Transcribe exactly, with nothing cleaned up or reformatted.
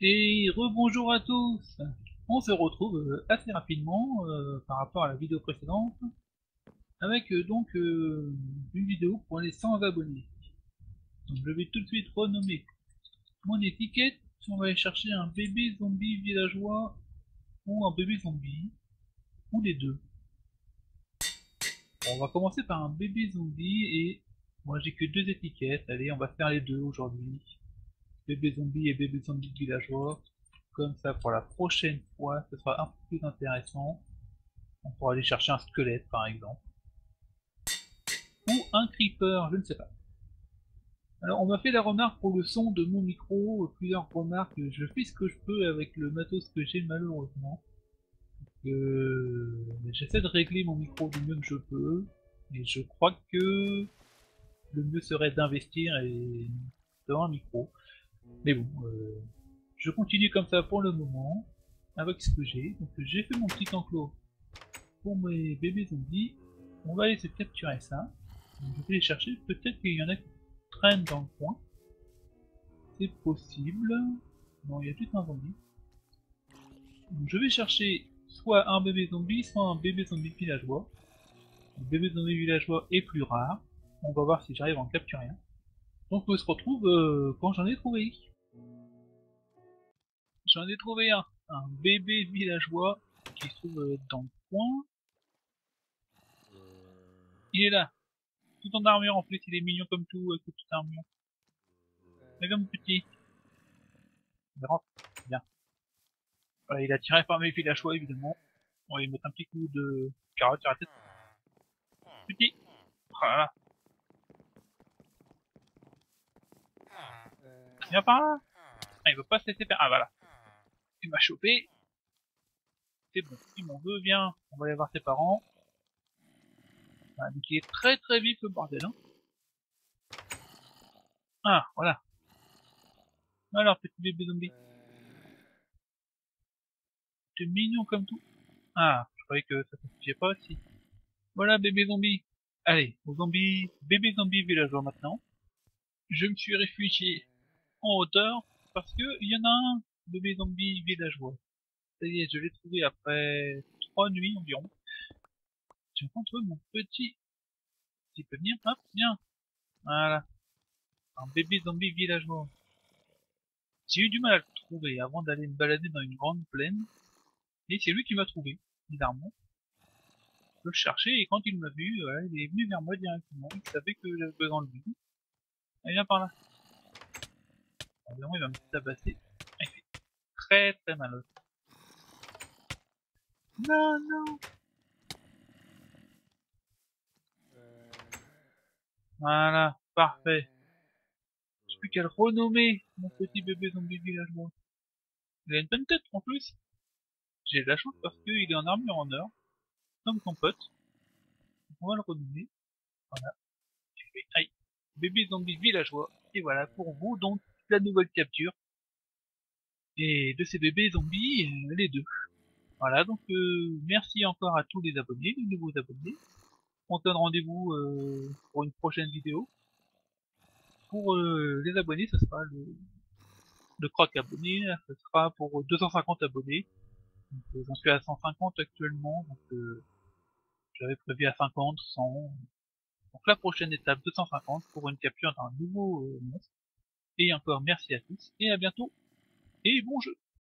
Et rebonjour à tous. On se retrouve euh, assez rapidement euh, par rapport à la vidéo précédente avec euh, donc euh, une vidéo pour les cent abonnés. Donc je vais tout de suite renommer mon étiquette. On va aller chercher un bébé zombie villageois ou un bébé zombie ou les deux. Bon, on va commencer par un bébé zombie et moi j'ai que deux étiquettes. Allez, on va faire les deux aujourd'hui. Bébé zombie et bébé zombie villageois. Comme ça, pour la prochaine fois, ce sera un peu plus intéressant. On pourra aller chercher un squelette, par exemple. Ou un creeper, je ne sais pas. Alors, on m'a fait la remarque pour le son de mon micro, plusieurs remarques, je fais ce que je peux avec le matos que j'ai malheureusement. Euh, J'essaie de régler mon micro du mieux que je peux, et je crois que le mieux serait d'investir et dans un micro. Mais bon, euh, je continue comme ça pour le moment, avec ce que j'ai. Donc j'ai fait mon petit enclos pour mes bébés zombies. On va aller se capturer ça. Donc, je vais les chercher. Peut-être qu'il y en a qui traînent dans le coin. C'est possible. Non, il y a tout un zombie. Donc, je vais chercher soit un bébé zombie, soit un bébé zombie villageois. Le bébé zombie villageois est plus rare. On va voir si j'arrive à en capturer un. Donc on se retrouve euh, quand j'en ai trouvé. J'en ai trouvé un. Un bébé villageois qui se trouve euh, dans le coin. Il est là. Tout en armure en plus, il est mignon comme tout, avec toute armure. Mais comme petit. Il rentre. Bien. Voilà, il a tiré par mes villageois évidemment. On va lui mettre un petit coup de carotte sur la tête. Petit. Voilà. Viens par là. Ah, il veut pas se laisser faire. Ah voilà. Il m'a chopé. C'est bon. Il m'en veut, viens. On va aller voir ses parents. Voilà, donc il est très très vif le bordel. Hein. Ah, voilà. Alors, petit bébé zombie. T'es mignon comme tout. Ah, je croyais que ça ne suffisait pas aussi. Voilà, bébé zombie. Allez, au zombie, bébé zombie villageois maintenant. Je me suis réfugié en hauteur parce que il y en a un bébé zombie villageois. Ça y est, je l'ai trouvé après trois nuits environ. Je rencontre mon petit. Il peut venir, hop, viens. Voilà, un bébé zombie villageois. J'ai eu du mal à le trouver avant d'aller me balader dans une grande plaine. Et c'est lui qui m'a trouvé, bizarrement. Je le cherchais et quand il m'a vu, voilà, il est venu vers moi directement. Il savait que j'avais besoin de lui. Allez, viens par là. Évidemment, il va me tabasser. Il fait très très mal. Non, non. Voilà, parfait. J'ai plus qu'à le renommer, mon petit bébé zombie villageois. Il a une bonne tête en plus. J'ai de la chance parce qu'il est en armure en or, comme son pote. On va le renommer. Voilà. Aïe. Bébé zombie villageois. Et voilà, pour vous, donc, la nouvelle capture. Et de ces bébés zombies, euh, les deux. Voilà, donc euh, merci encore à tous les abonnés, les nouveaux abonnés. On se donne rendez-vous euh, pour une prochaine vidéo. Pour euh, les abonnés, ce sera le, le croc abonné, ce sera pour deux cent cinquante abonnés. Donc, euh, j'en suis à cent cinquante actuellement, donc euh, j'avais prévu à cinquante, cent. Donc la prochaine étape deux cent cinquante pour une capture d'un nouveau euh, monstre. Et encore merci à tous, et à bientôt, et bon jeu!